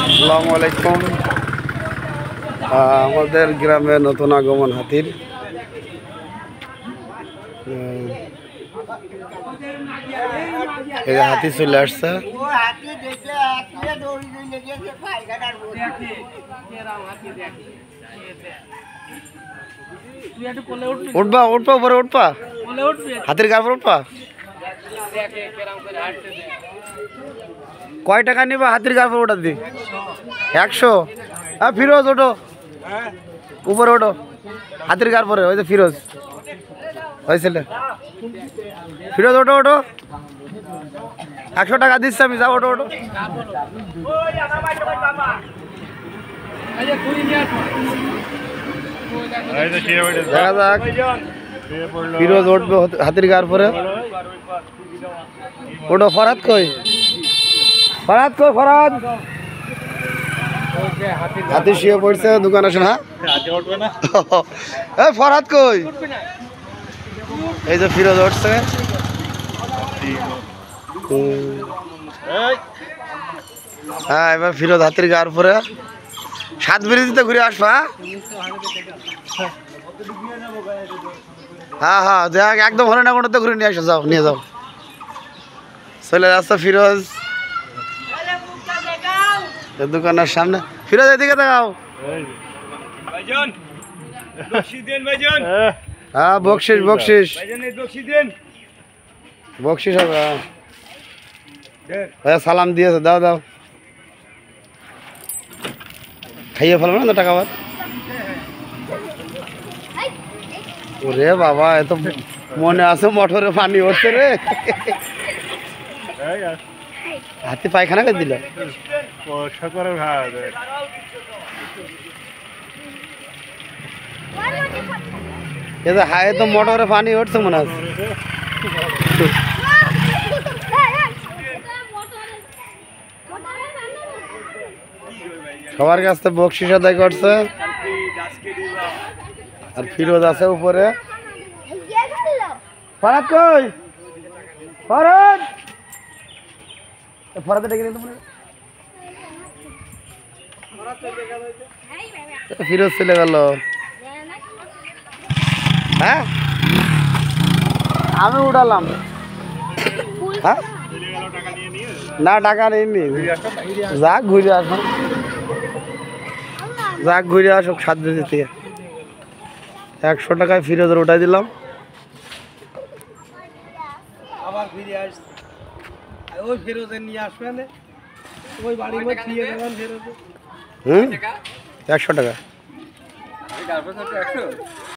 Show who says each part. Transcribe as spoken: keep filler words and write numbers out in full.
Speaker 1: আসসালামু আলাইকুম। আমাদের গ্রামে নতুন আগমন হাতির। এই হাতি চলে আসছে। উঠবা উঠবা উপরে উঠবা, হাতির গাড় উঠবা। কয় টাকা নিবা হাতির গাড় ওটা দি? একশো। হ্যাঁ ফিরোজ ওঠো, উপরে ওঠো, হাতির গাড় পরে। ওই যে ফিরোজ হয়েছিল, ফিরোজ ওঠো ওঠো, একশো টাকা দিচ্ছি আমি, যাও ওঠো ওঠো। দেখা যাক ফিরোজ উঠবে হাতির গাড় পরে। ওঠো। ফরাদ কই? ফরাদ কই? ফরাদ হাতি শুয়ে পড়ছে। দোকান আসে না? হ্যাঁ ফরাদ কই? এই যে ফিরোজ উঠছে। হ্যাঁ এবার ফিরোজ হাতির গাড় পরে সাত ব্রিজতে ঘুরে আসবা। হ্যাঁ হ্যাঁ যাক, একদম হলে না কোনোতে ঘুরে নিয়ে আসো, যাও নিয়ে যাও। চলে যাচ্ছে ফিরোজ দোকানের সামনে। ফিরোজ এদিকে দেখাও। হ্যাঁ বকশিস বকশিস বকশিস হবে। হ্যাঁ সালাম দিয়েছে, দাও দাও। খাইয়ে ফেলবো না টাকা আবার। ওরে বাবা, এত মনে আছে মোটরে পানি উঠছে রে। হাতি পায়খানা করে দিল। হায় তো মোটরে পানি উঠছে মনে আছে। সবার কাছ থেকে বকশিস আদায় করছে। আর ফিরোজ আছে উপরে। ফরাদ কই? ফরাদ ফরাদ ডেকে নিতে পারে। ফিরোজ চলে গেল। হ্যাঁ আমি উঠালাম। হ্যাঁ না টাকা নেইনি, যাক ঘুরে আসুন, যাক ঘুরে আসুক সাত বেজে থেকে। একশো টাকায় ফিরোজের উঠাই দিলাম। আবার ফিরে আসছে। ওই ফিরোজের নিয়ে আসবে না, ওই বাড়ির মধ্যে দিয়ে দেবেন ফিরোজে। হুম একশো টাকা।